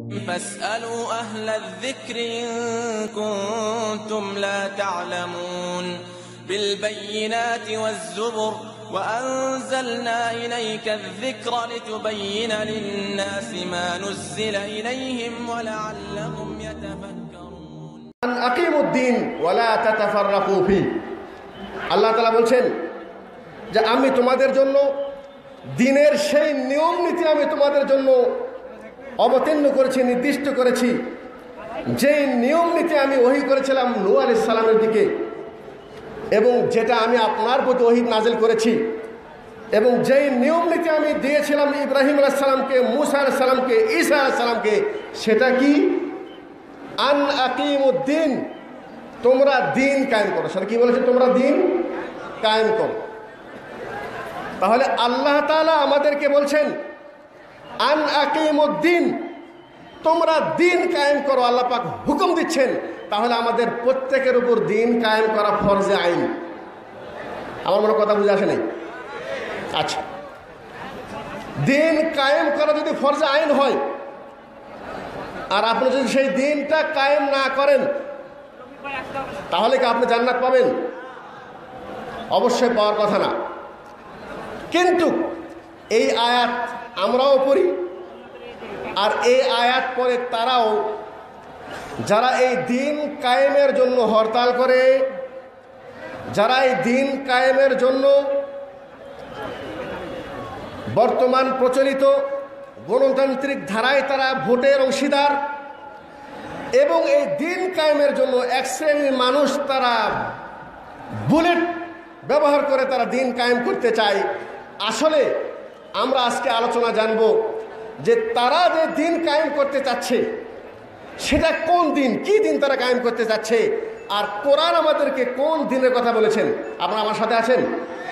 فاسألوا أهل الذكر إن كنتم لا تعلمون بالبينات والزبر وأنزلنا إليك الذكر لتبين للناس ما نزل إليهم ولعلهم يتفكرون أن أقيموا الدين ولا تتفرقوا فيه আল্লাহ তাআলা বলছেন যে আমি তোমাদের জন্য দিনের সেই নিয়ম নীতি আমি তোমাদের জন্য অবতীর্ণ করেছি, নির্দিষ্ট করেছি, যেই নিয়ম নীতি আমি ওহী করেছিলাম নূহ আলাইহিস সালামের দিকে, এবং যেটা আমি আপনার প্রতি ওহী নাজিল করেছি, এবং যেই নিয়ম নীতি আমি দিয়েছিলাম ইব্রাহিম আলাইহিস সালামকে, মূসা আলাইহিস সালামকে, ঈসা আলাইহিস সালামকে, সেটা কি? আন আকিমুদ্দিন, তোমরা দিন কায়েম করো। সেটা কি বলেছে? তোমরা দিন কায়েম করো। তাহলে আল্লাহ তাআলা আমাদেরকে বলছেন আন আকিমুদ্দিন, তোমরা দিন কায়েম করো। আল্লাহ পাক হুকুম দিচ্ছেন। তাহলে আমাদের প্রত্যেকের উপর দিন কায়েম করা ফরজে আইন। আমার মনে কথা বুঝে আসে নাই? আচ্ছা, দিন কায়েম করা যদি ফরজে আইন হয়, আর আপনি যদি সেই দিনটা কায়েম না করেন, তাহলে কি আপনি জান্নাত পাবেন? অবশ্যই পাওয়ার কথা না। কিন্তু এই আয়াত আমরাও পড়ি, আর এই আয়াত পরে তারাও, যারা এই দিন কায়েমের জন্য হরতাল করে, যারা এই দিন কায়েমের জন্য বর্তমান প্রচলিত গণতান্ত্রিক ধারায় তারা ভোটের অংশীদার, এবং এই দিন কায়েমের জন্য এক শ্রেণীর মানুষ তারা বুলেট ব্যবহার করে তারা দিন কায়েম করতে চায়। আসলে আমরা আজকে আলোচনা জানব যে তারা যে দিন কায়েম করতে চাচ্ছে সেটা কোন দিন, কি দিন তারা কায়েম করতে চাচ্ছে, আর কোরআন আমাদেরকে কোন দিনের কথা বলেছেন। আপনারা আমার সাথে আছেন?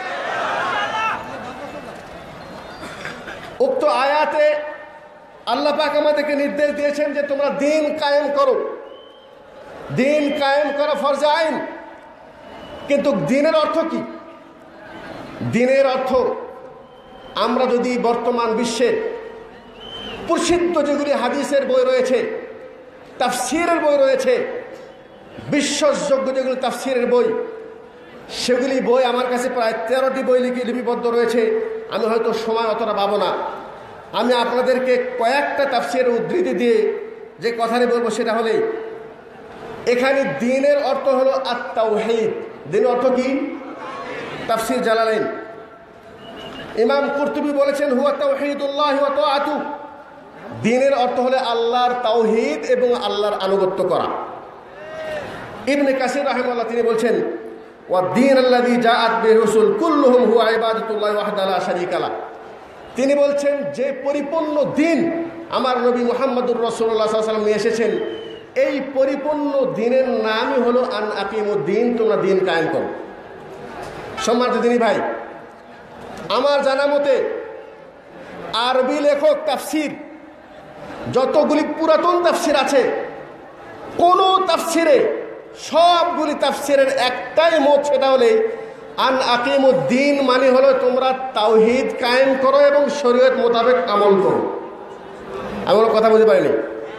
উক্ত আয়াতে আল্লাহ পাক আমাদেরকে নির্দেশ দিয়েছেন যে তোমরা দিন কায়েম করো। দিন কায়েম করা ফরজে আইন। কিন্তু দিনের অর্থ কি? দিনের অর্থ আমরা যদি বর্তমান বিশ্বের প্রসিদ্ধ যেগুলি হাদিসের বই রয়েছে, তাফসীরের বই রয়েছে, বিশ্বাসযোগ্য যেগুলি তাফসীরের বই, সেগুলি বই আমার কাছে প্রায় 13টি বই লিপিবদ্ধ রয়েছে। আমি হয়তো সময় অতটা পাবো না। আমি আপনাদেরকে কয়েকটা তাফসীরের উদ্ধৃতি দিয়ে যে কথাটি বলবো সেটা হলে, এখানে দিনের অর্থ হলো আত-তাওহীদ। দিনের অর্থ কি? তাফসীর জালালাইন ইমাম কুরতুবী বলেছেন হুয়া তাওহীদুল্লাহ ওয়া তাআতু, দিনের অর্থ হলো আল্লাহর তাওহীদ এবং আল্লাহর আনুগত্য করা। ইবনে কাসির রাহিমাহুল্লাহ তিনি বলছেন ওয়া দ্বীন আল্লাযী জাআত বিহি রাসূল কুল্লুহুম হুয়া ইবাদাতুল্লাহি ওয়াহদাহু লা শারীকা লাহ। তিনি বলছেন যে পরিপূর্ণ দিন আমার নবী মুহাম্মদুর রাসূলুল্লাহ সাল্লাল্লাহু আলাইহি ওয়াসাল্লাম নিয়ে এসেছেন, এই পরিপূর্ণ দিনের নামই হলো আন আকিমুদ্দিন, তোমরা দিন কায়েম করো। সম্মানিত দিনী ভাই, আমার জানা মতে আরবি লেখক তাফসীর যতগুলি পুরাতন তাফসীর আছে, কোন তাফসীরে, সবগুলি তাফসীরের একটাই মত, সেটা হলে আন আকিমুদ্দিন মানে হলো তোমরা তাওহীদ কায়েম করো এবং শরীয়ত মোতাবেক আমল করো। আমি কথা বুঝতে পারিনি।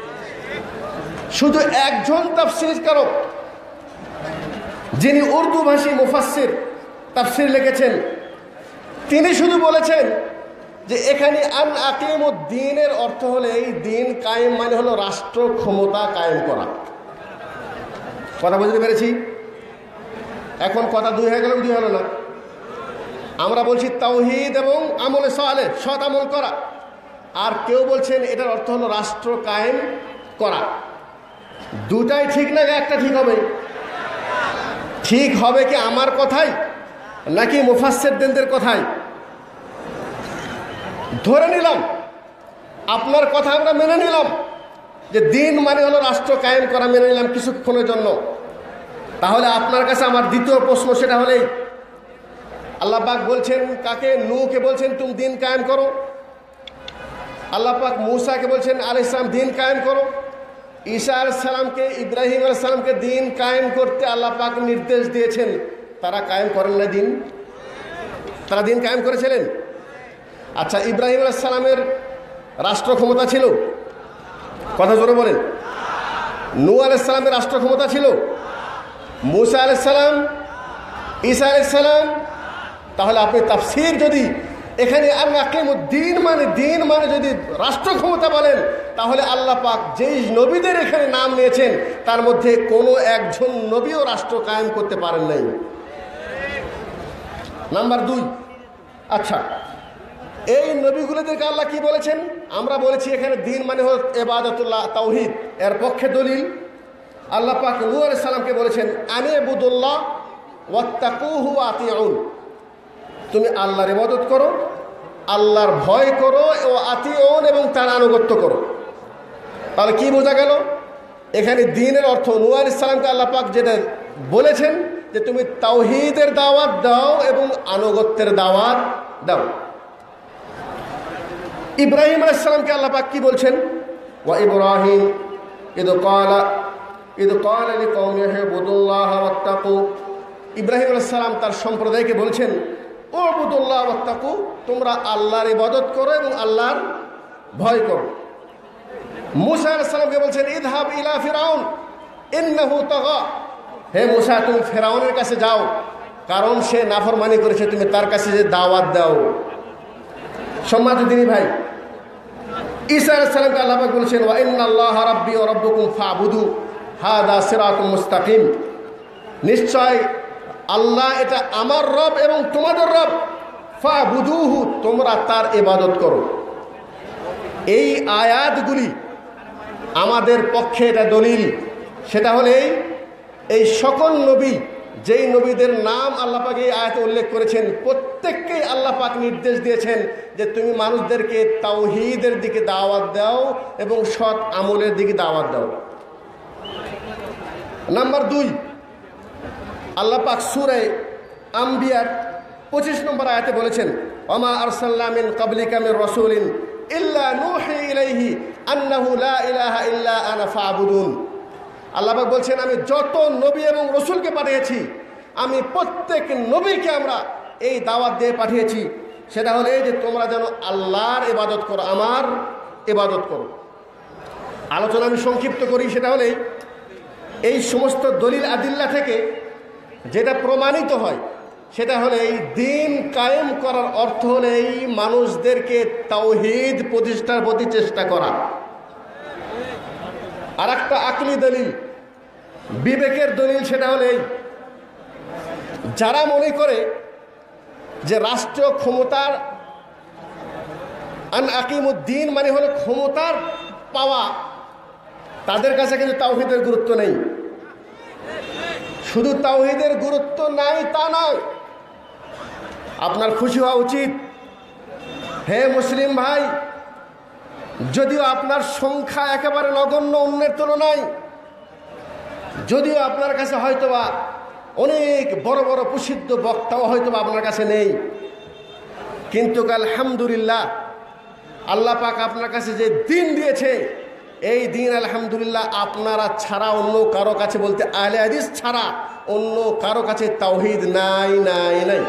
শুধু একজন তাফসীরকারক যিনি উর্দু ভাষী মুফাসসির তাফসীর লিখেছেন, তিনি শুধু বলেছেন যে এখানে আন আকিমুদ্দিনের অর্থ হলো এই দিন কায়েম মানে হলো রাষ্ট্র ক্ষমতা কায়েম করা। কথা বুঝতে পেরেছি? এখন কথা দুই হয়ে গেল, দুই হলো না। আমরা বলছি তাওহীদ এবং আমলে সালেহ, সৎ আমল করা, আর কেউ বলছেন এটার অর্থ হলো রাষ্ট্র কায়েম করা। দুটাই ঠিক না, একটা ঠিক হবে? ঠিক হবে কি আমার কথাই নাকি মুফাসসিরদের কথাই? ধরে নিলাম আপনার কথা, আমরা মেনে নিলাম যে দিন মানে হলো রাষ্ট্র কায়েম করা, মেনে নিলাম কিছুক্ষণের জন্য। তাহলে আপনার কাছে আমার দ্বিতীয় প্রশ্ন, সেটা হলেই আল্লাহ পাক বলছেন কাকে? নূহকে বলছেন তুমি দিন কায়েম করো। আল্লাহ পাক মূসাকে বলছেন আলাইহিস সালাম দিন কায়েম করো। ঈসা আলাইহিস সালামকে, ইব্রাহিম আলাইহিস সালামকে দিন কায়েম করতে আল্লাহ পাক নির্দেশ দিয়েছেন। তারা কায়েম করেন না দিন? তারা দিন কায়েম করেছিলেন। আচ্ছা, ইব্রাহিম আলাইহিস সালামের রাষ্ট্র ক্ষমতা ছিল? কথা জোরে বলেন। নূহ আলাইহিস সালামের রাষ্ট্র ক্ষমতা ছিল, মুসা আলাইহিস সালাম, ঈসা আলাইহিস সালাম। তাহলে আপনি তাফসীর যদি এখানে আন আকিমুদ্দিন মানে দিন মানে যদি রাষ্ট্র ক্ষমতা বলেন, তাহলে আল্লাহ পাক যেই নবীদের এখানে নাম নিয়েছেন তার মধ্যে কোনো একজন নবীও রাষ্ট্র কায়েম করতে পারেন নাই। নাম্বার 2, আচ্ছা এই নবীগুলোদেরকে আল্লাহ কি বলেছেন? আমরা বলেছি এখানে দিন মানে হল ইবাদতুল্লাহ, তাওহীদ। এর পক্ষে দলিল আল্লাহ পাক নূহ আলাইহিস সালামকে বলেছেন আনিবুদুল্লাহ ওয়াত্তাকুহু ওয়া আতিউন, তুমি আল্লাহর ইবাদত করো, আল্লাহর ভয় করো ও আতিউন এবং তার আনুগত্য করো। তাহলে কি বোঝা গেল? এখানে দ্বীনের অর্থ নূহ আলাইহিস সালামকে আল্লাহ পাক যেটা বলেছেন যে তুমি তাওহীদের দাওয়াত দাও এবং আনুগত্যের দাওয়াত দাও। ইব্রাহিম আলাইহিস সালামকে আল্লাহ পাক কি বলছেন? ওয়া ইব্রাহিম ইদ ক্বালা লিকওমিহি ইবুদুল্লাহ ওয়াত্তাকু, ইব্রাহিম আলাইহিস সালাম তার সম্প্রদায়কে বলছেন উবুদুল্লাহ ওয়াত্তাকু, তোমরা আল্লাহর ইবাদত করো এবং আল্লাহর ভয় করো। মুসা আলাইহিস সালামকে বলছেন ইযহাব ইলা ফিরাউন ইন্নাহু তাগা, হে মুসা তুমি ফেরাউনের কাছে যাও, কারণ সে নাফরমানি করেছে, তুমি তার কাছে যে দাওয়াত দাও। সম্মানিত দিনী ভাই, ঈসা আলাইহিস সালামকে আল্লাহ পাক বলেছেন ওয়া ইন্নাল্লাহা রাব্বি ওয়া রাব্বুকুম ফা'বুদু হাদা সিরাতুম মুস্তাকিম, নিশ্চয় আল্লাহ এটা আমার রব এবং তোমাদের রব, ফা'বুদুহু তোমরা তার ইবাদত করো। এই আয়াতগুলি আমাদের পক্ষে এটা দলিল, সেটা হলে এই সকল নবী, যেই নবীদের নাম আল্লাহ পাক এই আয়াতে উল্লেখ করেছেন, প্রত্যেককেই আল্লাহ পাক নির্দেশ দিয়েছেন যে তুমি মানুষদেরকে তাওহীদের দিকে দাওয়াত দাও এবং সৎ আমলের দিকে দাওয়াত দাও। নাম্বার 2, আল্লাহ পাক সূরা আম্বিয়ার 25 নম্বর আয়াতে বলেছেন ওমা আরসালনা মিন ক্বাবলিকা মির রাসূলিন ইল্লা নূহি ইলাইহি আন্নাহু লা ইলাহা ইল্লা আনা ফা'বুদুন। আল্লাহ পাক বলছেন আমি যত নবী এবং রসুলকে পাঠিয়েছি, আমি প্রত্যেক নবীকে আমরা এই দাওয়াত দিয়ে পাঠিয়েছি, সেটা হলো এই যে তোমরা যেন আল্লাহর ইবাদত করো, আমার ইবাদত করো। আলোচনা আমি সংক্ষিপ্ত করি, সেটা হলে এই সমস্ত দলিল আদিল্লা থেকে যেটা প্রমাণিত হয় সেটা হলে এই দিন কায়েম করার অর্থ হলে এই মানুষদেরকে তাওহীদ প্রতিষ্ঠার প্রতি চেষ্টা করা। আর একটা আকলি দলিল, বিবেকের দলিল, সেটা হলে যারা মনে করে যে রাষ্ট্রীয় ক্ষমতার আন আকিমুদ্দিন মানে হলো ক্ষমতার পাওয়া, তাদের কাছে কিন্তু তাওহীদের গুরুত্ব নেই। শুধু তাওহীদের গুরুত্ব নাই তা নয়, আপনার খুশি হওয়া উচিত। হে মুসলিম ভাই, যদিও আপনার সংখ্যা একেবারে নগণ্য অন্যের তুলনায়, যদিও আপনার কাছে হয়তোবা অনেক বড় বড় প্রসিদ্ধ বক্তাও হয়তোবা আপনার কাছে নেই, কিন্তু আলহামদুলিল্লাহ আল্লাহ পাক আপনার কাছে যে দিন দিয়েছে, এই দিন আলহামদুলিল্লাহ আপনারা ছাড়া অন্য কারো কাছে, বলতে আহলে হাদিস ছাড়া অন্য কারো কাছে তাওহীদ নাই নাই নাই।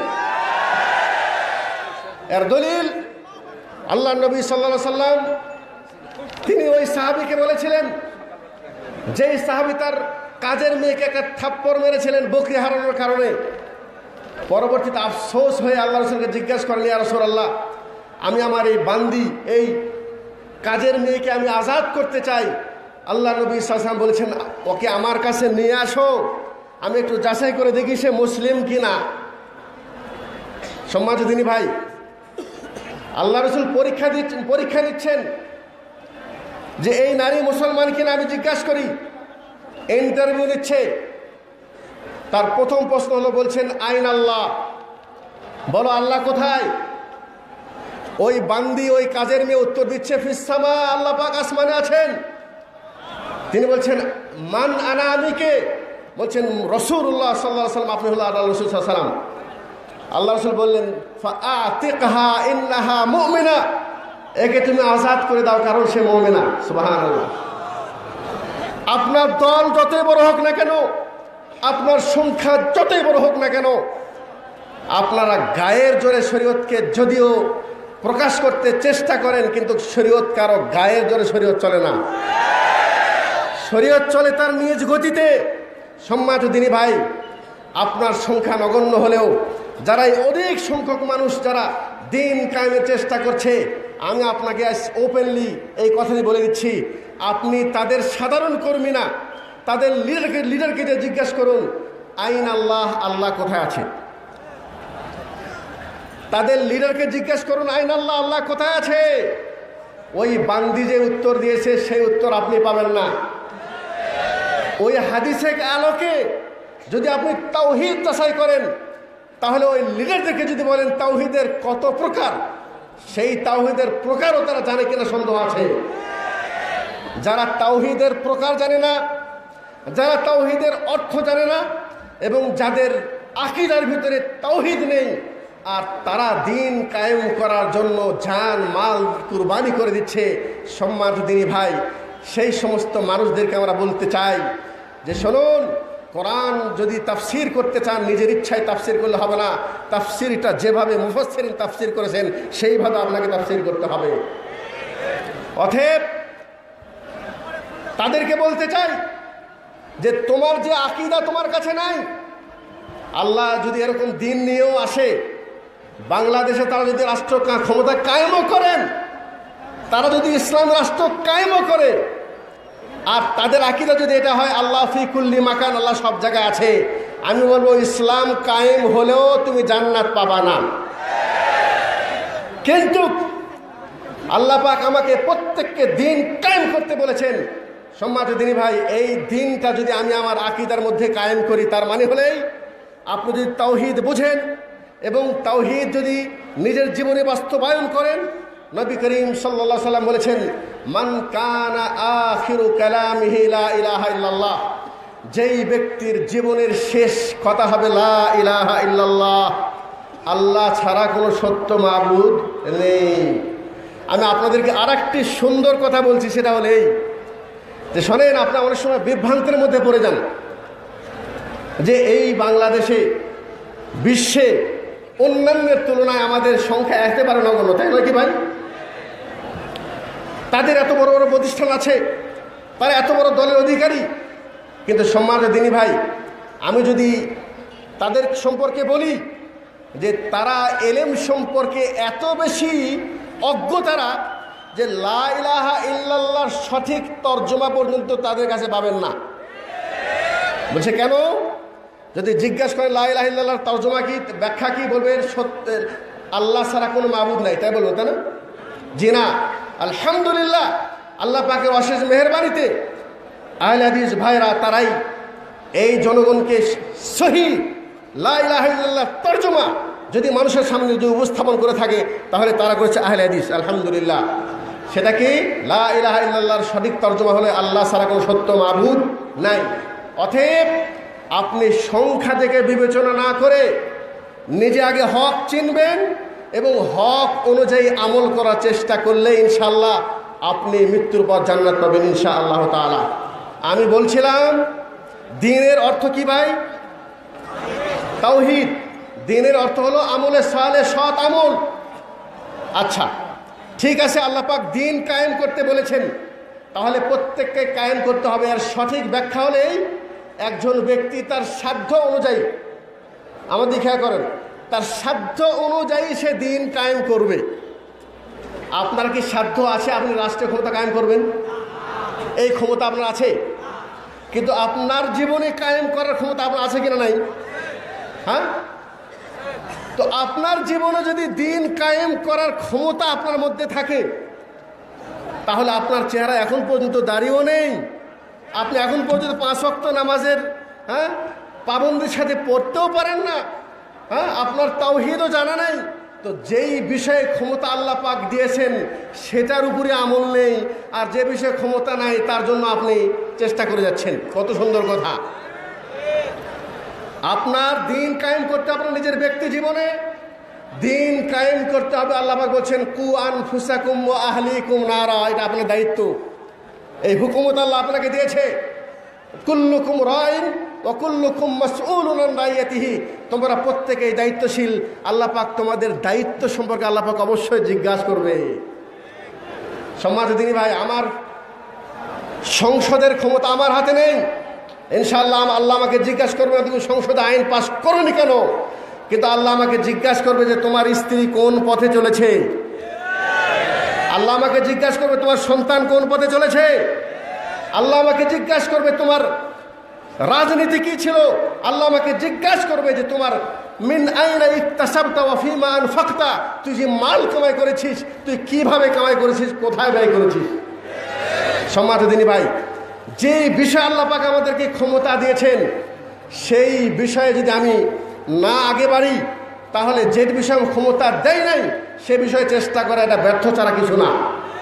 এর দলিল আল্লাহ নবী সাল্লাল্লাহু আলাইহি সাল্লাম তিনি ওই সাহাবীকে বলেছিলেন, যেই সাহাবী তার কাজের মেয়েকে একটা থাপ্পড় মেরেছিলেন বকরি হারানোর কারণে, পরবর্তীতে আফসোস হয়ে আল্লাহ রাসূলকে জিজ্ঞাসা করেন ইয়া রাসূলুল্লাহ, আমি আমার এই বান্দি, এই কাজের মেয়েকে আমি আজাদ করতে চাই। আল্লাহ নবী সাল্লাল্লাহু আলাইহি ওয়াসাল্লাম বলেছেন ওকে আমার কাছে নিয়ে আসো, আমি একটু যাচাই করে দেখি সে মুসলিম কিনা। সম্মানিত দিনী ভাই, আল্লাহ রাসূল পরীক্ষা নিচ্ছেন যে এই নারী মুসলমান কিনা আমি জিজ্ঞাসা করি, ইন্টারভিউ নিচ্ছে। তার প্রথম প্রশ্ন হলো, বলছেন আইন আল্লাহ, বলো আল্লাহ কোথায়? ওই বান্দি, ওই কাজের মেয়ে উত্তর দিচ্ছে ফিসসামা, আল্লাহ পাক আসমানে আছেন। তিনি বলছেন মান আনা, আমি কে? বলছেন রাসূলুল্লাহ সাল্লাল্লাহু আলাইহি ওয়াসাল্লাম, আপনি হলো আল্লাহ রাসূল সাল্লাল্লাহু আলাইহি ওয়াসাল্লাম। আল্লাহ রাসূল বললেন ফাআতিকহা ইন্নাহা মুমিনা, একে তুমি আজাদ করে দাও কারণ সে মুমিনা। সুবহানাল্লাহ। আপনার দল যতই বড় হোক না কেন, আপনার সংখ্যা যতই বড় হোক না কেন, আপনারা গায়ের জোরে শরীয়তকে যদিও প্রকাশ করতে চেষ্টা করেন, কিন্তু শরীয়ত কারো গায়ের জোরে শরীয়ত চলে না। শরীয়ত চলে তার নিজ গতিতে। সম্মানিত দিনী ভাই, আপনার সংখ্যা নগণ্য হলেও যারা এই অধিক সংখ্যক মানুষ যারা দিন কায়েমের চেষ্টা করছে, আমি আপনাকে ওপেনলি এই কথাটি বলে দিচ্ছি, আপনি তাদের সাধারণ কর্মী না, তাদের লিডারকে যে জিজ্ঞাসা করুন আইন আল্লাহ, আল্লাহ কোথায় আছে। তাদের লিডারকে জিজ্ঞাসা করুন আইন আল্লাহ, আল্লাহ কোথায় আছে। ওই বান্দি যে উত্তর দিয়েছে সেই উত্তর আপনি পাবেন না। ওই হাদিসের আলোকে যদি আপনি তাওহীদ যাচাই করেন, তাহলে ওই লিডারদেরকে যদি বলেন তাওহীদের কত প্রকার, সেই তাওহীদের প্রকারও তারা জানে কিনা সন্দেহ আছে। যারা তাওহীদের প্রকার জানে না, যারা তাওহীদের অর্থ জানে না, এবং যাদের আকীদার ভিতরে তাওহীদ নেই, আর তারা দিন কায়েম করার জন্য জান মাল কুরবানি করে দিচ্ছে, সম্মানিত দিনী ভাই, সেই সমস্ত মানুষদেরকে আমরা বলতে চাই যে শুনুন, কোরআন যদি তাফসির করতে চান নিজের ইচ্ছায় তাফসির করলে হবে না। তাফসিরটা যেভাবে মুফাসসিরিন তাফসির করেছেন সেইভাবে আপনাকে তাফসির করতে হবে। অতএব তাদেরকে বলতে চাই যে তোমার যে আকীদা তোমার কাছে নাই, আল্লাহ যদি এরকম দিন নিয়েও আসে, বাংলাদেশে তারা যদি রাষ্ট্র ক্ষমতা কায়েমও করেন, তারা যদি ইসলাম রাষ্ট্র কায়েমও করে, আর তাদের আকীদা যদি এটা হয় আল্লাহ ফি কুল্লি মাকান, আল্লাহ সব জায়গায় আছে, আমি বলবো ইসলাম কায়েম হলেও তুমি জান্নাত পাবা না। কিন্তু আল্লাহ পাক আমাকে প্রত্যেককে দিন কায়েম করতে বলেছেন। সম্মানিত দিনী ভাই, এই দিনটা যদি আমি আমার আকীদার মধ্যে কায়েম করি, তার মানে হলেই আপনি যদি তাওহীদ বুঝেন এবং তাওহীদ যদি নিজের জীবনে বাস্তবায়ন করেন, নবী করিম সাল্লাল্লাহু আলাইহি সাল্লাম বলেছেন, মান কানা আখিরু কালামিহি লা ইলাহা ইল্লাল্লাহ, যেই ব্যক্তির জীবনের শেষ কথা হবে লা ইলাহা ইল্লাল্লাহ, আল্লাহ ছাড়া কোনো সত্য মাবুদ নেই। আমি আপনাদেরকে আরেকটি সুন্দর কথা বলছি, সেটা হলো এই যে শোনেন, আপনারা অনেক সময় বিভ্রান্তের মধ্যে পড়ে যান যে এই বাংলাদেশে বিশ্বে অন্যান্যের তুলনায় আমাদের সংখ্যা একেবারে নগণ্য, তাই নয় কি ভাই? তাদের এত বড় বড় প্রতিষ্ঠান আছে, তারা এত বড় দলের অধিকারী, কিন্তু সম্মানিত দিনী ভাই, আমি যদি তাদের সম্পর্কে বলি যে তারা এলেম সম্পর্কে এত বেশি অজ্ঞ, তারা যে লা ইলাহা ইল্লাল্লাহর সঠিক তর্জমা পর্যন্ত তাদের কাছে পাবেন না। বলছে কেন? যদি জিজ্ঞাসা করে লা ইলাহা ইল্লাল্লাহর তর্জমা কি, ব্যাখ্যা কি, বলবে সত্যের আল্লাহ ছাড়া কোনো মাবুদ নাই, তাই বলবো, তাই না? জি না, আলহামদুলিল্লাহ, আল্লাহ পাকের অশেষ মেহেরবানিতে আহলে হাদিস ভাইরা তারাই এই জনগণকে সহি লা ইলাহা ইল্লাল্লাহ তর্জমা যদি মানুষের সামনে যদি উপস্থাপন করে থাকে, তাহলে তারা করেছে আহলে হাদিস, আলহামদুলিল্লাহ। সেটা কি? লা ইলাহা ইল্লাল্লাহর সঠিক তর্জমা হলে আল্লাহ ছাড়া কোনো সত্য মাবুদ নাই। অতএব আপনি সংখ্যা থেকে বিবেচনা না করে নিজে আগে হক চিনবেন এবং হক অনুযায়ী আমল করার চেষ্টা করলে ইনশাআল্লাহ আপনি মৃত্যুর পর জান্নাত পাবেন ইনশাআল্লাহ তাআলা। আমি বলছিলাম দ্বীনের অর্থ কি ভাই? তাওহীদ। দ্বীনের অর্থ হলো আমলে সালেহ, সৎ আমল। আচ্ছা, ঠিক আছে, আল্লাহ পাক দ্বীন কায়েম করতে বলেছেন, তাহলে প্রত্যেককে কায়েম করতে হবে। আর সঠিক ব্যাখ্যা হলেই একজন ব্যক্তি তার সাধ্য অনুযায়ী, আমাদের খেয়াল করেন, তার সাধ্য অনুযায়ী সে দ্বীন কায়েম করবে। আপনার কি সাধ্য আছে আপনি রাষ্ট্রীয় ক্ষমতা কায়েম করবেন? এই ক্ষমতা আপনার আছে, কিন্তু আপনার জীবনে কায়েম করার ক্ষমতা আপনার আছে কিনা নাই? হ্যাঁ, তো আপনার জীবনে যদি দ্বীন কায়েম করার ক্ষমতা আপনার মধ্যে থাকে, তাহলে আপনার চেহারা এখন পর্যন্ত দাঁড়িয়েও নেই, আপনি এখন পর্যন্ত 5 ওয়াক্ত নামাজের পাবন্দির সাথে পড়তেও পারেন না, আপনার তাওহীদও জানা নাই। তো যেই বিষয়ে ক্ষমতা আল্লাহ পাক দিয়েছেন সেটার উপরে আমল নেই, আর যে বিষয়ে ক্ষমতা নাই তার জন্য আপনি চেষ্টা করে যাচ্ছেন। কত সুন্দর কথা! আপনার দ্বীন কায়েম করতে হবে নিজের ব্যক্তি জীবনে, দ্বীন কায়েম করতে হবে। আল্লাহ পাক বলছেন কু আনফুসাকুম ওয়া আহলিকুম নারা, এটা আপনার দায়িত্ব। এই হুকুমত আল্লাহ আপনাকে দিয়েছে, কুল্লুকুম রাইন ওয়া কুল্লুকুম মাসউলুন আন রাইয়াতিহি, তোমরা প্রত্যেকেই দায়িত্বশীল। আল্লাহ পাক তোমাদের দায়িত্ব সম্পর্কে আল্লাহ পাক অবশ্যই জিজ্ঞাসা করবে। সম্মানিত দিনী ভাই, আমার সংসদের ক্ষমতা আমার হাতে নেই। ইনশাআল্লাহ আল্লাহ আমাকে জিজ্ঞাসা করবে তুমি সংসদে আইন পাস করোনি কেন, কিন্তু আল্লাহ আমাকে জিজ্ঞাসা করবে যে তোমার স্ত্রী কোন পথে চলেছে। আল্লাহ আমাকে জিজ্ঞাসা করবে তোমার সন্তান কোন পথে চলেছে। আল্লাহ আমাকে জিজ্ঞাসা করবে তোমার রাজনীতি কি ছিল। আল্লাহ আমাকে জিজ্ঞাসা করবে যে তোমার মিন আইনা ইকতাসাবতা ওয়া ফিমা আনফাকতা, তুই যে মাল কামাই করেছিস তুই কিভাবে কামাই করেছিস, কোথায় ব্যয় করেছিস। সম্মানিত দিনী ভাই, যে বিষয়ে আল্লাহ পাক আমাদেরকে ক্ষমতা দিয়েছেন সেই বিষয়ে যদি আমি না আগে বাড়ি, তাহলে যে বিষয়ে ক্ষমতা দেয় নাই সে বিষয়ে চেষ্টা করা এটা ব্যর্থ ছাড়া কিছু না।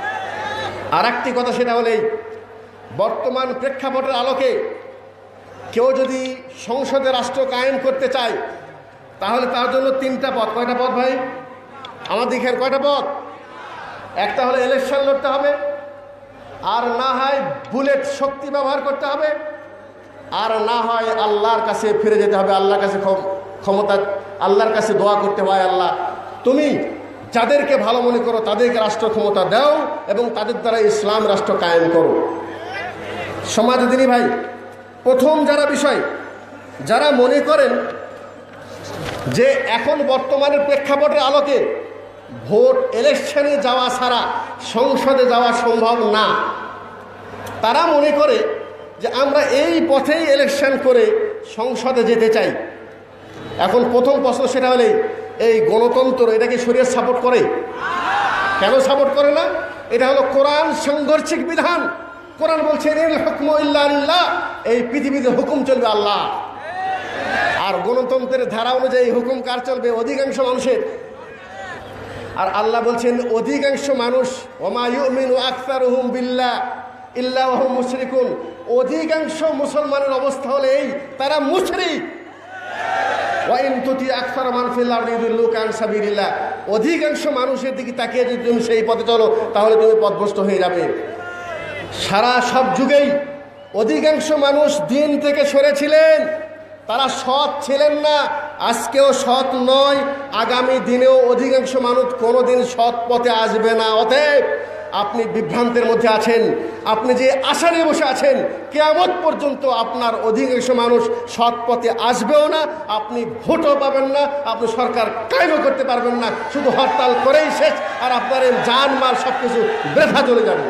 আর একটি কথা, সেটা হলেই বর্তমান প্রেক্ষাপটের আলোকে কেউ যদি সংসদে রাষ্ট্র কায়েম করতে চায় তাহলে তার জন্য তিনটা পথ। কয়টা পথ ভাই আমার দিকের? কয়টা পথ? একটা হলো ইলেকশন লড়তে হবে, আর না হয় বুলেট শক্তি ব্যবহার করতে হবে, আর না হয় আল্লাহর কাছে ফিরে যেতে হবে। আল্লাহর কাছে ক্ষমতা, আল্লাহর কাছে দোয়া করতে হয়, আল্লাহ তুমি যাদেরকে ভালো মনে করো তাদেরকে রাষ্ট্র ক্ষমতা দাও এবং তাদের দ্বারা ইসলাম রাষ্ট্র কায়েম করো। সমাজ দিনী ভাই, প্রথম যারা মনে করেন যে এখন বর্তমানের প্রেক্ষাপটের আলোকে ভোট ইলেকশনে যাওয়া ছাড়া সংসদে যাওয়া সম্ভব না, তারা মনে করে যে আমরা এই পথেই ইলেকশন করে সংসদে যেতে চাই। এখন প্রথম প্রশ্ন সেটা হলে এই গণতন্ত্র এটা কি শরীয়ত সাপোর্ট করে? কেন সাপোর্ট করে না? এটা হলো কোরআন সাংঘর্ষিক বিধান। কোরআন বলছে ইল হুকমু ইল্লা লিল্লাহ, এই পৃথিবীতে হুকুম চলবে আল্লাহ। আর গণতন্ত্রের ধারা অনুযায়ী হুকুম কার চলবে? অধিকাংশ মানুষের। আর আল্লাহ বলছেন অধিকাংশ মানুষ ওমা ইউমিনু আকসারুহুম বিল্লাহ ইল্লা ওয়া হুম মুশরিকুন, অধিকাংশ মুসলমানের অবস্থা হলে এই তারা মুশরিক। ওয়া ইন তুতি আকসার মান ফিল আরদি ইউদিল্লুকা আন সাবিলিল্লাহ, অধিকাংশ মানুষের দিকে তাকিয়ে যদি তুমি সেই পথে চলো তাহলে তুমি পথভ্রষ্ট হয়ে যাবে। সারা সব যুগেই অধিকাংশ মানুষ দিন থেকে সরেছিলেন, তারা সৎ ছিলেন না, আজকেও সৎ নয়, আগামী দিনেও অধিকাংশ মানুষ কোনোদিন সৎ পথে আসবে না। অতএব আপনি বিভ্রান্তের মধ্যে আছেন, আপনি যে আশা নিয়ে বসে আছেন কিয়ামত পর্যন্ত আপনার অধিকাংশ মানুষ সৎ পথে আসবেও না, আপনি ভোটও পাবেন না, আপনি সরকার কায়েমও করতে পারবেন না, শুধু হরতাল করেই শেষ, আর আপনার জান মাল সব কিছু বৃথা চলে যাবে।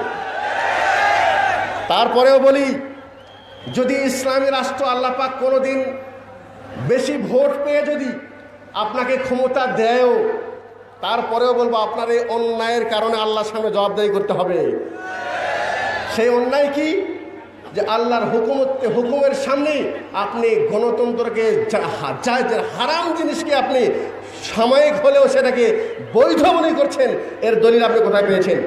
তারপরেও বলি, যদি ইসলামী রাষ্ট্র আল্লাহ পাক কোনোদিন বেশি ভোট পেয়ে যদি আপনাকে ক্ষমতা দেয়ও, তারপরেও বলবো আপনার এই অন্যায়ের কারণে আল্লাহর সামনে জবাবদাহি করতে হবে। সেই অন্যায় কি? যে আল্লাহর হুকুমের সামনে আপনি গণতন্ত্রকে হারাম জিনিসকে আপনি সাময়িক হলেও সেটাকে বৈধ মনে করছেন, এর দলিল আপনি কোথায় পেয়েছেন?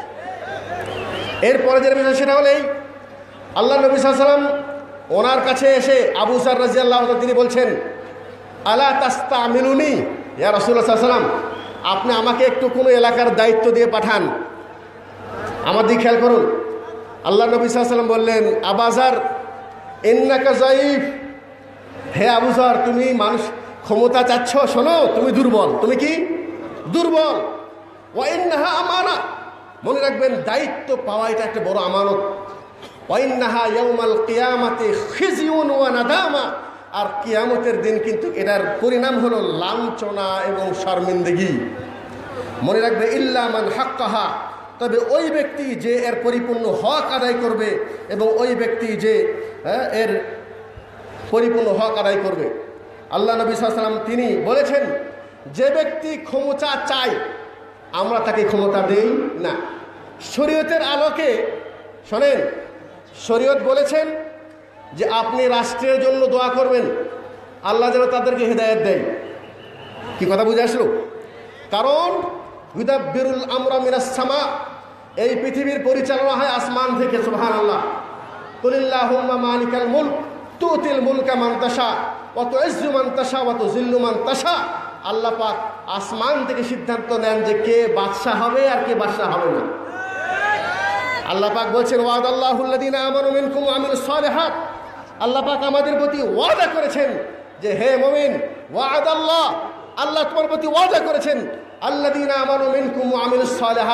এরপরে যে বিষয় সেটা হলেই আল্লাহ নবী সাল্লাল্লাহু আলাইহি ওয়াসাল্লাম ওনার কাছে এসে আবু যর রাদিয়াল্লাহু আনহু তিনি বলছেন আলা তাস্তামিলুনি ইয়া রাসূলুল্লাহ সাল্লাল্লাহু আলাইহি ওয়াসাল্লাম, আপনি আমাকে একটু কোনো এলাকার দায়িত্ব দিয়ে পাঠান। আমার দিকে খেয়াল করুন, আল্লাহ নবী সাল্লাল্লাহু আলাইহি ওয়াসাল্লাম বললেন আবু যর ইন্নাকা যায়ীফ, হে আবু যর তুমি মানুষ ক্ষমতা চাচ্ছ, শোনো তুমি দুর্বল। তুমি কি দুর্বল? ওয়া ইন্নাহা আমানা, মনে রাখবেন দায়িত্ব পাওয়া এটা একটা বড় আমানত। ওয়া ইন্নাহা ইয়াউমাল কিয়ামাতি খিজিউন ওয়া নাদামা, আর কিয়ামতের দিন কিন্তু এটার পরিণাম হলো লাঞ্ছনা এবং শর্মিন্দগি। মনে রাখবে ইল্লা মান হাক্কাহা, তবে ওই ব্যক্তি যে এর পরিপূর্ণ হক আদায় করবে এবং ওই ব্যক্তি যে এর পরিপূর্ণ হক আদায় করবে। আল্লাহ নবী সাল্লাল্লাহু আলাইহি ওয়াসাল্লাম তিনি বলেছেন যে ব্যক্তি ক্ষমতা চায় আমরা তাকে ক্ষমতা দেই না। শরীয়তের আলোকে শোনেন, শরীয়ত বলেছেন যে আপনি রাষ্ট্রের জন্য দোয়া করবেন, আল্লাহ যেন তাদেরকে হেদায়েত দেয়। কি কথা বুঝে আসলো? কারণ ইউদাব্বিরুল আমরা মিনাস সামা, এই পৃথিবীর পরিচালনা হয় আসমান থেকে। সুবহানাল্লাহ। কুলিল্লাহুম্মা মালিকাল মুলক তুতিল মুলকা মান তাশা ওয়া তুইজ্জু মান তাশা ওয়া তুযিল্লু মান তাশা। আল্লাহ পাক আসমান থেকে সিদ্ধান্ত নেন যে কে বাদশাহ হবে আর কে বাদশাহ হবে না। আল্লাহ পাক বলছেন ওয়াদাল্লাহুল্লাযীনা আমানু মিনকুম ওয়া আমিলুস সালিহাত, আল্লাহ পাক আমাদের প্রতি ওয়াদা করেছেন যে হে মুমিন, ওয়াদাল্লাহ, আল্লাহ তোমার প্রতি ওয়াদা করেছেন আল্লাযীনা আমানু মিনকুম ওয়া আমিলুস সালিহাত,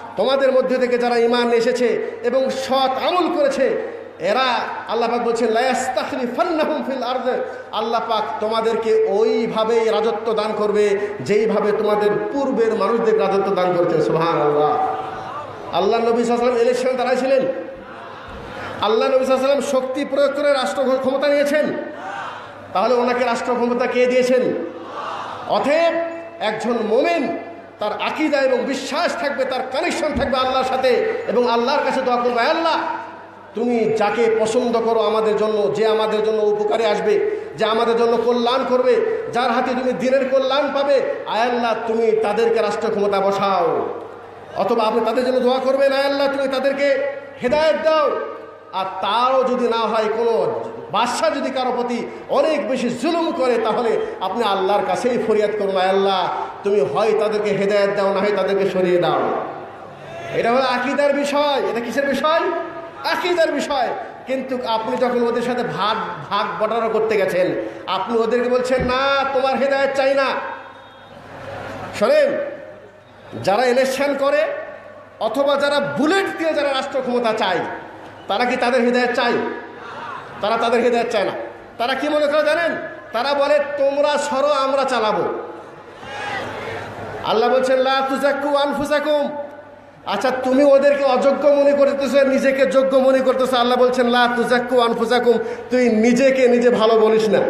তোমাদের মধ্যে থেকে যারা ঈমান এসেছে এবং সৎ আমল করেছে এরা আল্লাহ পাক বলছেন লা ইস্তাখলিফান্নাহুম ফিল আরদ, আল্লাহ পাক তোমাদেরকে ওইভাবেই রাজত্ব দান করবে যেইভাবে তোমাদের পূর্বের মানুষদের রাজত্ব দান করেছেন। সুবহানাল্লাহ। আল্লাহ নবী সাল্লাল্লাহু আলাইহি ওয়াসাল্লাম ইলেকশন দাঁড়াইছিলেন, আল্লাহ নবী সাল্লাল্লাহু আলাইহি ওয়াসাল্লাম শক্তি প্রয়োগ করে রাষ্ট্র ক্ষমতা নিয়েছেন, তাহলে ওনাকে রাষ্ট্র ক্ষমতা কে দিয়েছেন? অতএব একজন মুমিন তার আকীদা এবং বিশ্বাস থাকবে, তার কানেকশন থাকবে আল্লাহর সাথে এবং আল্লাহর কাছে দোয়া করবে, আল্লাহ তুমি যাকে পছন্দ করো আমাদের জন্য, যে আমাদের জন্য উপকারে আসবে, যে আমাদের জন্য কল্যাণ করবে, যার হাতে তুমি দিনের কল্যাণ পাবে, আয় আল্লাহ তুমি তাদেরকে রাষ্ট্র ক্ষমতা বসাও। অথবা আপনি তাদের জন্য দোয়া করবেন, আয় আল্লাহ তুমি তাদেরকে হেদায়েত দাও। আর তারও যদি না হয়, কোনো বাদশাহ যদি কারো প্রতি অনেক বেশি জুলুম করে, তাহলে আপনি আল্লাহর কাছেই ফরিয়াদ করুন, আয় আল্লাহ তুমি হয় তাদেরকে হেদায়েত দাও, না হয় তাদেরকে সরিয়ে দাও। এটা হলো আকীদার বিষয়। এটা কিসের বিষয়? আকীদার বিষয়। কিন্তু আপনি যখন ওদের সাথে ভাগ বটারা করতে গেছেন, আপনি ওদেরকে বলছেন না তোমার হেদায়েত চাই না। শোনেন, যারা ইলেকশন করে অথবা যারা বুলেট দিয়ে যারা রাষ্ট্র ক্ষমতা চায়, তারা কি তাদের হেদায়েত চায়? তারা তাদের হেদায়েত চায় না। তারা কি মনে করে জানেন? তারা বলে তোমরা সরো, আমরা চালাবো। আল্লাহ বলছেন লা তুযাক্কু আনফুসাকুম। আচ্ছা, তুমি ওদেরকে অযোগ্য মনে করতেছো, নিজেকে যোগ্য মনে করতেছো। আল্লাহ বলছেন লা তুযাক্কু আনফুসাকুম, তুই নিজেকে নিজে ভালো বলিস না।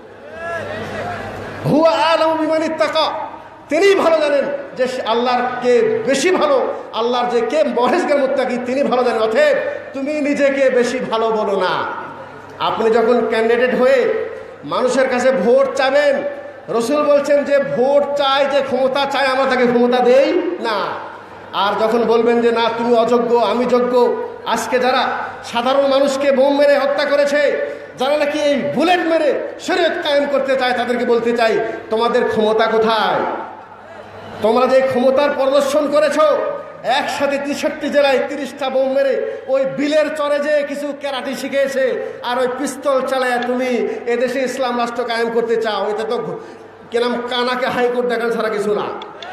হুয়া আ'লামু বিমান ইত্তাকা, তিনি ভালো জানেন যে আল্লাহর কে বেশি ভালো, আল্লাহর যে কে পরহেজগার মুত্তাকি তিনি ভালো জানেন। অতএব তুমি নিজেকে বেশি ভালো বলো না। আপনি যখন ক্যান্ডিডেট হয়ে মানুষের কাছে ভোট চাবেন, রসুল বলছেন যে ভোট চাই, যে ক্ষমতা চাই, আমরা তাকে ক্ষমতা দেই না। আর যখন বলবেন যে না তুমি অযোগ্য আমি যোগ্য, আজকে যারা সাধারণ মানুষকে বোম মেরে হত্যা করেছে, যারা নাকি এই বুলেট মেরে শরীয়ত কায়েম করতে চায়, তাদেরকে বলতে চাই তোমাদের ক্ষমতা কোথায়? তোমরা যে ক্ষমতার প্রদর্শন করেছো, একসাথে 63 জেলায় 30টা বোম মেরে ওই বিলের চরে যে কিছু ক্যারাটি শিখেছে আর ওই পিস্তল চালায় তুমি এদেশে ইসলাম রাষ্ট্র কায়েম করতে চাও, এটা তো কেনাম কানাকে হাইকোর্ট দেখান ছাড়া কিছু না।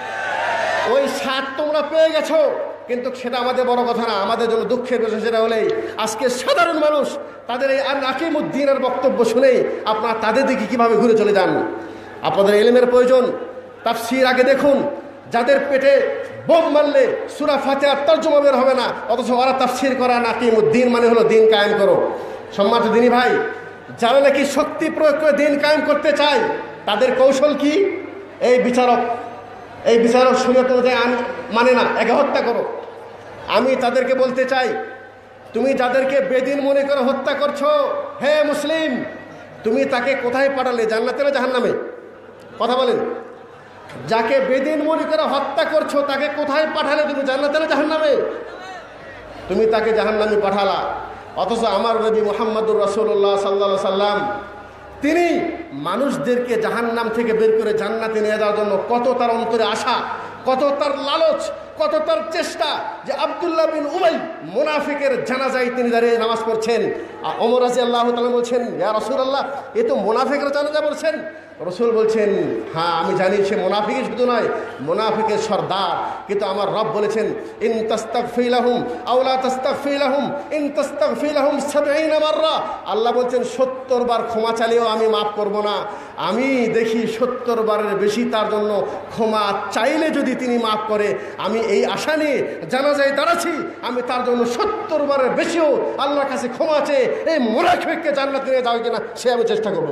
ওই স্বাদ তোমরা পেয়ে গেছো, কিন্তু সেটা আমাদের বড় কথা না। আমাদের জন্য দুঃখের বিষয় সেটা হলেই আজকে সাধারণ মানুষ তাদের এই নাকিমুদ্দিনের বক্তব্য শুনে আপনারা তাদের দিকে কীভাবে ঘুরে চলে যান। আপনাদের ইলমের প্রয়োজন। তাফসীর আগে দেখুন, যাদের পেটে বোম মারলে সূরা ফাতিহার তরজমা বের হবে না, অথচ ওরা তাফসীর করা নাকিমুদ্দিন মানে হলো দিন কায়েম করো। সম্মানিত দিনী ভাই, যারা নাকি শক্তি প্রয়োগ করে দিন কায়েম করতে চায়, তাদের কৌশল কি? এই বিচারক শরীয়ত অনুযায়ী মানে না, একে হত্যা করো। আমি তাদেরকে বলতে চাই, তুমি যাদেরকে বেদিন মনে করে হত্যা করছো, হে মুসলিম, তুমি তাকে কোথায় পাঠালে? জান্নাতে না জাহান্নামে? কথা বলেন। যাকে বেদিন মনে করে হত্যা করছো তাকে কোথায় পাঠালে তুমি? জান্নাতে না জাহান্নামে? তুমি তাকে জাহান্নামে পাঠালা। অথচ আমার নবী মুহাম্মদুর রাসূলুল্লাহ সাল্লাল্লাহু আলাইহি সাল্লাম তিনি মানুষদেরকে জাহান্নাম থেকে বের করে জান্নাতে নিয়ে যাওয়ার জন্য কত তার অন্তরে আশা, কত তার লালচ, কত তার চেষ্টা, যে আব্দুল্লাহ বিন উবাই মুনাফিকের জানাজায় তিনি দাঁড়িয়ে নামাজ পড়ছেন। ওমর রাদিয়াল্লাহু তাআলা বলছেন, ইয়া রাসূলুল্লাহ, এ তো মুনাফিকের জানাজা পড়ছেন। রসুল বলছেন, হ্যাঁ আমি জানি সে মুনাফিকই শুধু নয়, মুনাফিকের সর্দার। কিন্তু আমার রব বলেছেন, ইন তাস্তাগফির লাহুম আও লা তাস্তাগফির লাহুম ইন তাস্তাগফির লাহুম 70 মাররা। আল্লাহ বলছেন 70 বার ক্ষমা চাইলেও আমি মাফ করব না। আমি দেখি 70 বারের বেশি তার জন্য ক্ষমা চাইলে যদি তিনি মাফ করে, আমি এই আশা নিয়ে জানাজায় দাঁড়াচ্ছি, আমি তার জন্য 70 বারের বেশিও আল্লাহর কাছে ক্ষমা চেয়ে এই মুনাফিককে জান্নাতে নিয়ে যাওয়া কিনা সে আমি চেষ্টা করব।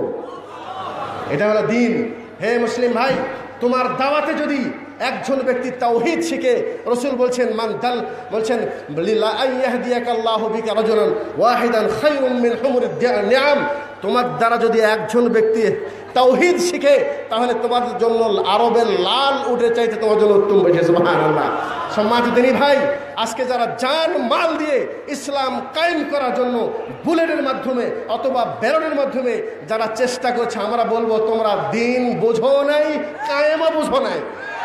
এটা হলো দিন। হে মুসলিম ভাই, তোমার দাওয়াতে যদি একজন ব্যক্তি তাওহীদ শিখে, রসুল বলছেন বলছেন লা ইয়াহদিয়াকাল্লাহু বিকা রাজুলান ওয়াহিদান খায়রুম মিন হুমুরিদ নিআম। তোমার দ্বারা যদি একজন ব্যক্তি তাওহীদ শিখে, তাহলে তোমার জন্য আরবের লাল উঠে চাইতে তোমার জন্য উত্তম বেশি। সুবহানাল্লাহ। সম্মানিত দিনী ভাই, আজকে যারা জান মাল দিয়ে ইসলাম কায়েম করার জন্য বুলেটের মাধ্যমে অথবা ব্যারনের মাধ্যমে যারা চেষ্টা করছে, আমরা বলবো তোমরা দিন বোঝো নাই, কায়েমও বোঝো নাই।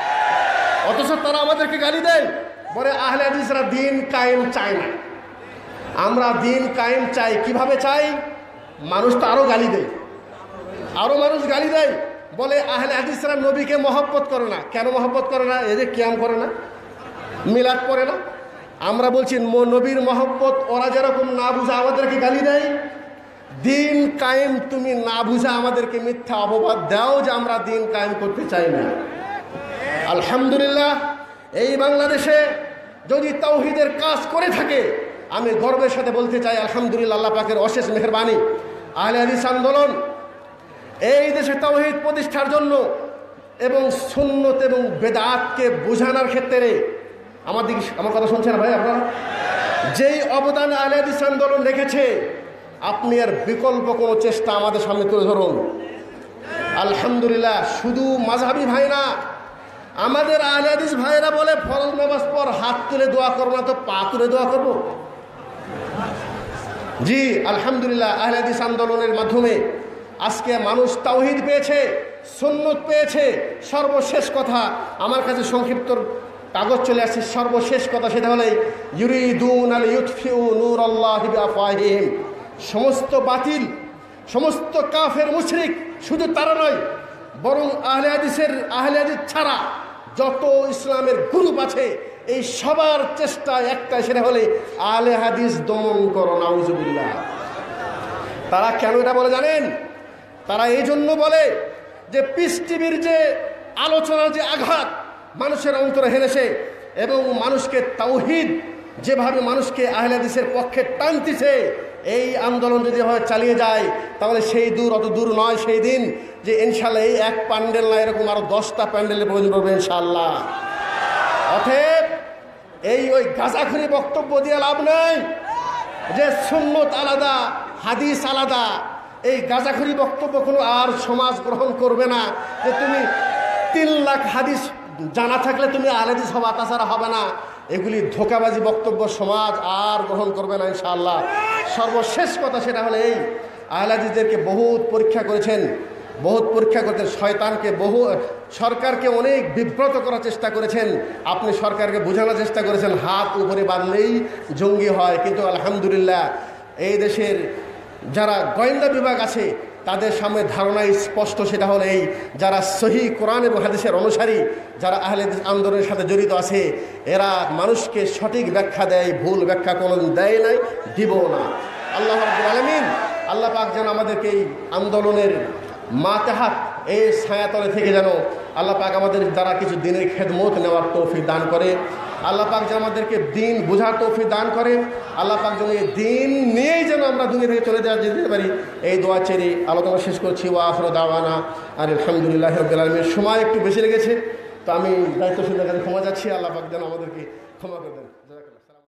অথচ তারা আমাদেরকে গালি দেয়, বলে আহলে হাদিসরা দিন কায়েম চায় না। আমরা দিন কায়েম চাই। কিভাবে চাই? মানুষ তো আরো গালি দেয়, আরো মানুষ গালি দেয়, বলে আহলে হাদিসরা নবীকে মহব্বত করে না। কেন মহব্বত করে না? এই যে কিয়াম করে না, মিলাদ পড়ে না। আমরা বলছি নবীর মহব্বত, ওরা যেরকম না বুঝা আমাদেরকে গালি দেয়, দিন কায়েম তুমি না বুঝা আমাদেরকে মিথ্যা অপবাদ দাও যে আমরা দিন কায়েম করতে চাই না। আলহামদুলিল্লাহ, এই বাংলাদেশে যদি তাওহীদের কাজ করে থাকে, আমি গর্বের সাথে বলতে চাই আলহামদুলিল্লাহ, আল্লাহ পাকের অশেষ মেহেরবানি। আহলে হাদিস আন্দোলন এই দেশে তাওহীদ প্রতিষ্ঠার জন্য এবং সুন্নত এবং বেদাতকে বোঝানোর ক্ষেত্রে আমার কথা শুনছেন ভাই আপনারা, যেই অবদান আহলে হাদিস আন্দোলন রেখেছে, আপনি আর বিকল্প কোনো চেষ্টা আমাদের সামনে তুলে ধরুন। আলহামদুলিল্লাহ, শুধু মাযহাবী ভাই না, আমাদের আহলে হাদিস ভাইরা বলে ফরজ নামাজ পর হাত তুলে দোয়া করবো না তো পা তুলে দোয়া করবো। জি আলহামদুলিল্লাহ, আহলে হাদিস আন্দোলনের মাধ্যমে আজকে মানুষ তাওহীদ পেয়েছে, সুন্নত পেয়েছে। সর্বশেষ কথা আমার কাছে সংক্ষিপ্ত কাগজ চলে আসছে, সর্বশেষ কথা সেটা হলে ইউরিদুনা লিইউতফিউ নূরাল্লাহি বিআফওয়াহিহিম। সমস্ত বাতিল, সমস্ত কাফের মুশরিক, শুধু তারা নয় বরং আহলে হাদিস ছাড়া যত ইসলামের গ্রুপ আছে, এই সবার চেষ্টা একটাই, সেটা হলে আহলে হাদিস দমন করো। নাউজুবিল্লাহ। তারা কেন এটা বলে জানেন? তারা এই জন্য বলে যে পিস টিভির যে আলোচনার যে আঘাত মানুষের অন্তরে হেরেছে এবং মানুষকে তাওহীদ যেভাবে মানুষকে আহলে হাদিসের পক্ষে টানতেছে, এই আন্দোলন যদি হয় চালিয়ে যায় তাহলে সেই অত দূর নয় সেই দিন যে ইনশাল্লাহ এই এক প্যান্ডেল না, এরকম আরো 10টা প্যান্ডেলের প্রয়োজন পড়বে ইনশাল্লাহ। অতএব ওই গাঁজাখুরি বক্তব্য দিয়ে লাভ নাই যে সুন্নত আলাদা হাদিস আলাদা। এই গাঁজাখুরি বক্তব্য কোনো আর সমাজ গ্রহণ করবে না যে তুমি 3 লাখ হাদিস জানা থাকলে তুমি আহলে হাদিস হবা, তাছাড়া হবে না। এগুলি ধোঁকাবাজি বক্তব্য সমাজ আর গ্রহণ করবে না ইনশাআল্লাহ। সর্বশেষ কথা সেটা হলে এই আহলে হাদিসদেরকে বহুত পরীক্ষা করেছেন, শয়তানকে সরকারকে অনেক বিব্রত করার চেষ্টা করেছেন। আপনি সরকারকে বোঝানোর চেষ্টা করেছেন হাত উপরে বাঁধলেই জঙ্গি হয়, কিন্তু আলহামদুলিল্লাহ এই দেশের যারা গোয়েন্দা বিভাগ আছে তাদের সামনে ধারণা স্পষ্ট, সেটা হলো যারা সহি কোরআন এবং হাদিসের অনুসারী, যারা আহলে হাদিস আন্দোলনের সাথে জড়িত আছে, এরা মানুষকে সঠিক ব্যাখ্যা দেয়, ভুল ব্যাখ্যা কোনোদিন দেয় নাই, দিব না। আল্লাহ রাব্বুল আলামিন, আল্লাহ পাক যেন আমাদেরকে এই আন্দোলনের মাতাহাত এই ছায়াতলে থেকে যেন আল্লাহ পাক আমাদের দ্বারা কিছু দিনের খেদমত নেওয়ার তৌফিক দান করে। আল্লাহ পাক যেন আমাদেরকে দিন বোঝার তৌফিক দান করে। আল্লাহ পাক যেন এই দিন নিয়েই যেন আমরা দুনিয়া থেকে চলে যেতে পারি, এই দোয়া চেয়ে আলোচনা শেষ করছি। ওয়া আখিরু দাওয়ানা আলহামদুলিল্লাহি রাব্বিল আলামিন। সময় একটু বেশি লেগেছে, তো আমি দায়িত্বশীলদের কাছে ক্ষমা যাচ্ছি। আল্লাহ পাক যেন আমাদেরকে ক্ষমা করে দেন।